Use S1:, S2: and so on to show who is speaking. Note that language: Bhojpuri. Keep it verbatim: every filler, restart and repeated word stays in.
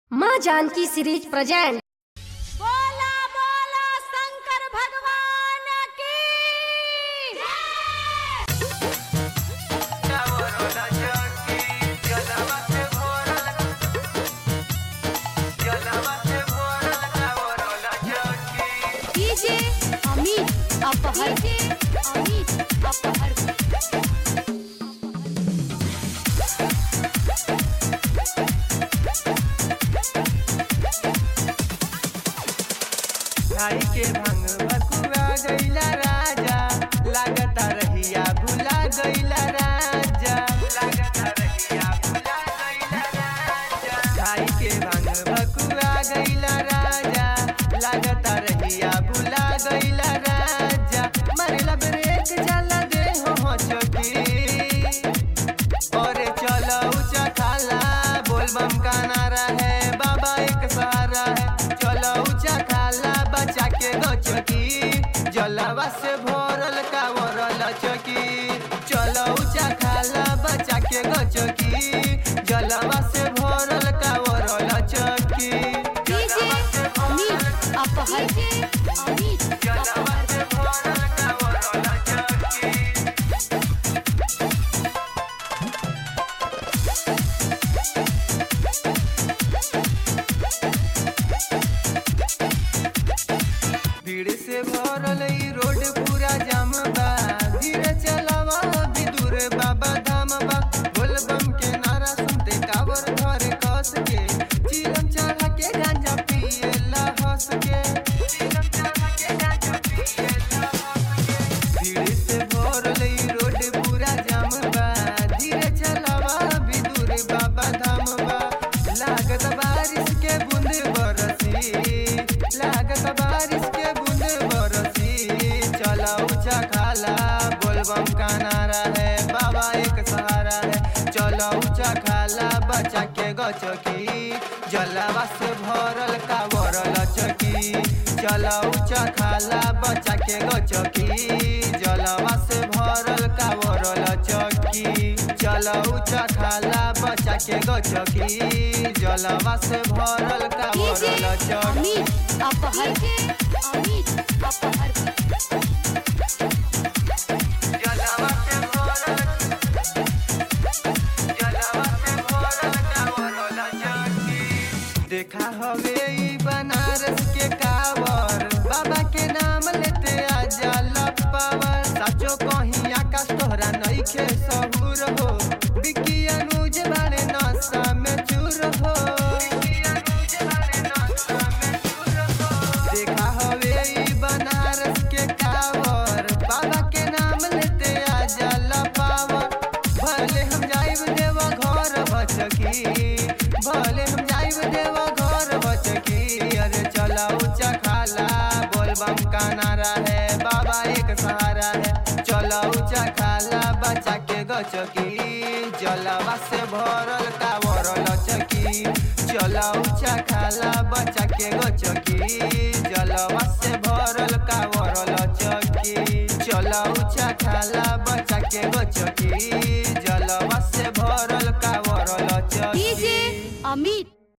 S1: माँ जानकी सीरीज प्रेजेंट।
S2: बोला बोला शंकर भगवान की
S1: डीजे अमित अपहर अमित अपहर
S3: खाई के भंग बकुआ गईला राजा, लागता रहिया भुला गईला राजा, लागता रहिया भुला गईला राजा। खाई के भंग बकुआ गईला राजा, लागता रहिया भुला गईला राजा। मरला ब्रेक चला दे हो चौकी, और चलो ऊंचा खाला बोल बम का नारा है, बाबा एक सहारा है। चलो ऊंचा खाला बचा के गचकी, जलवा से भरल कावरल चकी। चलो ऊंचा खाला बचा के गचकी, जलवा से भरल कावरल चकी।
S1: डीजे अमित अपहर अमित
S3: जलवा से भरल कावरल चकी। भीड़ से भरल ई रोड पूरा जाम बा, धीरे चलावा अभी दूर बाबा धाम बा। बोल बम के नारा सुनते कावर धरे कस के, चिलम चढ़ा के गांजा पिएला हंस के, चिलम चढ़ा के गांजा पिएला हंस के। भीड़ से भरल ई रोड पूरा जाम बा, धीरे चलावा अभी दूर बाबा धाम बा। लागत बारिश के बूंद बरसी, लागत बारिश के बूंद बरसी। चला ऊंचा खाला बोलबम का नारा है, बाबा एक सहारा है। चला ऊंचा खाला बचा के गचकी, जलवा से भरल कावरल चकी। चला ऊंचा खाला बचा के गचकी, जलवा से भरल कावरल चकी। चला ऊंचा खाला बचा के गचकी, जलवा से भरल कावरल चकी।
S1: अमित अपहर अमित अपहर
S3: जलवा से भरल, जलवा से भरल कावरल चकी। देखा हवे ई बनारस के कावर, बाबा के नाम लेते आ जाला पावर। साचो कहीं आकाश तोहरा नइखे सहूर हो, बिकी अनुज बारे नशा में चूर हो, बिकी अनुज बारे नशा में चूर हो। देखा हवे ई बनारस के कावर, बाबा के नाम लेते आ जाला पावर। भले हम जाइब देवा घर बचकी, भले हम जाइब देवा घर बचकी। अरे चला ऊंचा खाला बोलबम का नारा है, बाबा एक सहारा है। चला ऊंचा खाला बचा के गचकी, जलवा से भरल कावरल चकी। चला ऊंचा खाला बचा के गचकी, जलवा से भरल कावरल चकी। चला ऊंचा खाला बचा के गचकी,